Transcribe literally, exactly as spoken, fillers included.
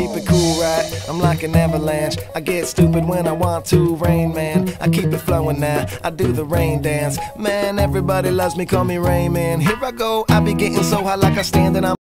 keep it cool, right? I'm like an avalanche. I get stupid when I want to. Rain Man, I keep it flowing now. I do the rain dance. Man, everybody loves me, call me Rain Man. Here I go, I be getting so high like I stand and I'm